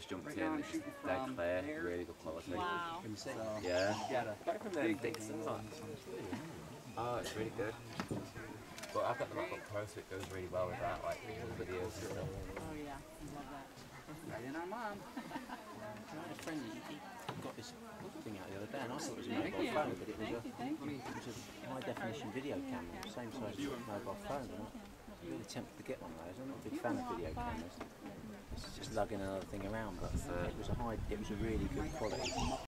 just jumped in. It's dead clear, really good quality. Wow. Yeah. Back from the Dixon's on. Oh, it's really good. But I've got the MacBook Pro, so it goes really well with that, like the videos and stuff. Oh yeah, I love that. Right in our mom. I had a friend, he got this thing out the other day, and I thought it was a mobile phone, but it was a high definition video camera, same size as a mobile phone. I'm really tempted to get one of those. I'm not a big fan of video cameras. It's just lugging another thing around, but it was a really good quality.